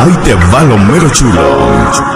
Ahí te va lo mero chulo.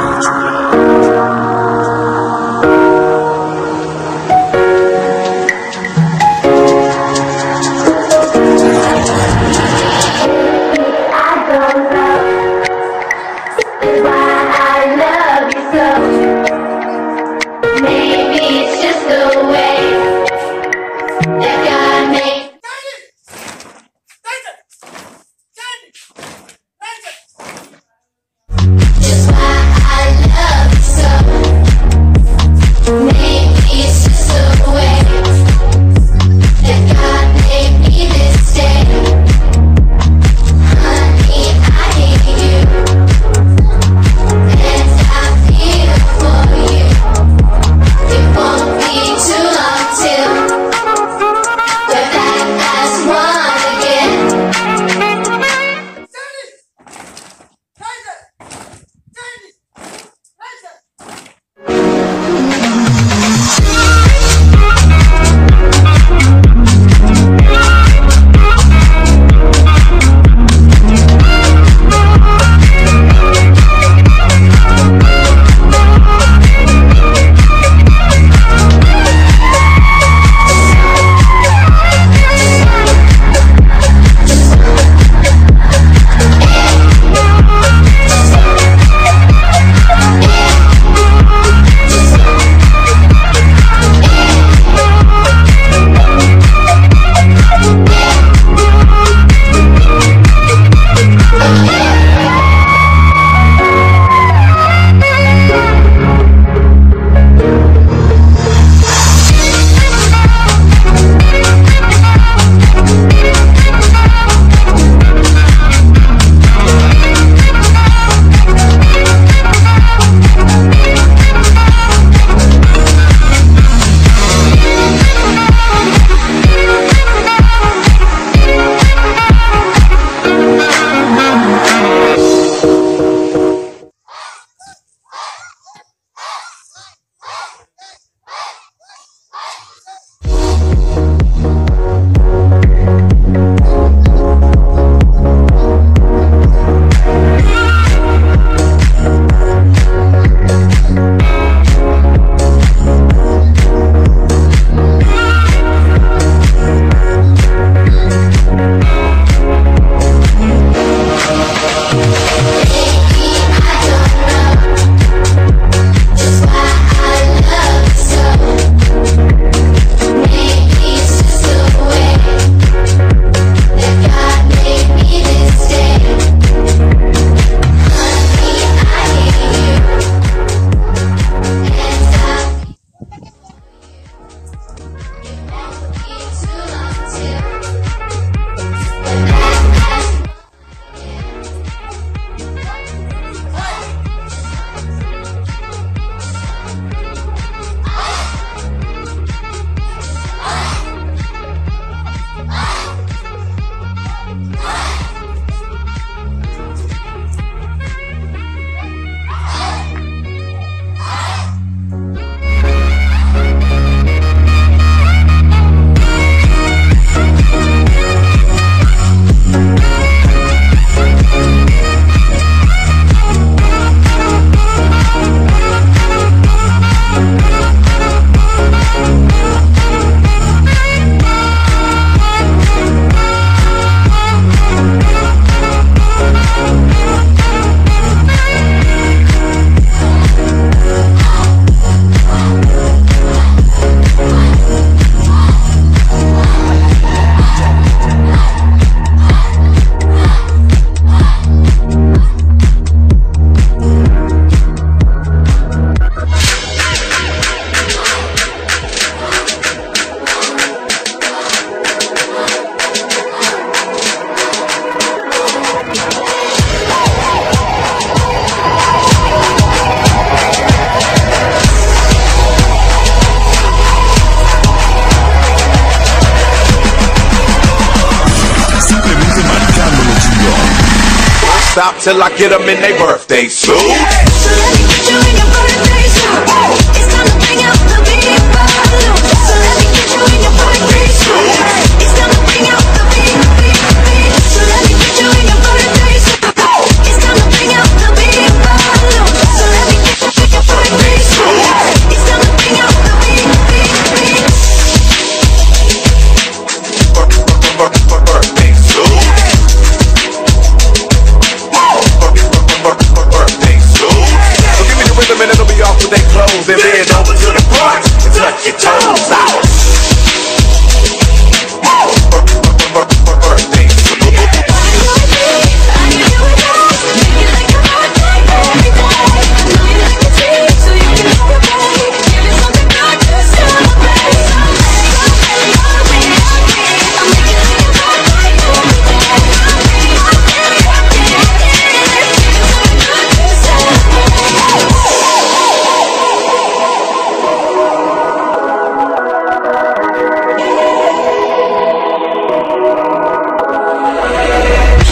Stop till I get them in their birthday suit.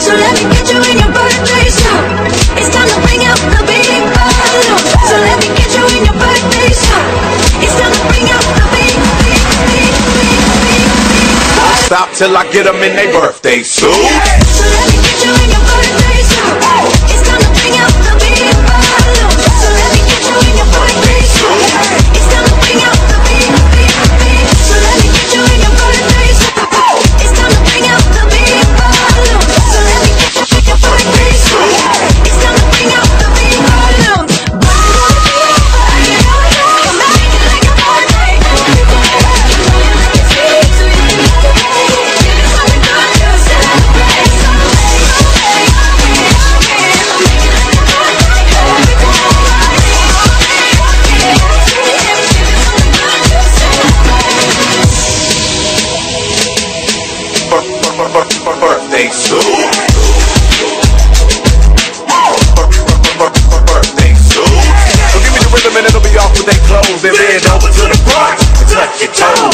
So let me get you in your birthday suit. It's time to bring out the big balloon. So let me get you in your birthday suit. It's time to bring out the big. Stop till I get them in their birthday suit. So let me get you in your birthday suit. It's time to bring out the big balloon. So let me get you in your birthday suit. It's time to bring out the big. So let me get you in your birthday suit. It's time to bring out the big balloon. So let me get you in your birthday suit. It's time to bring out the big balloon. Birthday suit. Birthday suit. So give me the rhythm and it'll be off with their clothes and bend over to the front and touch your toes.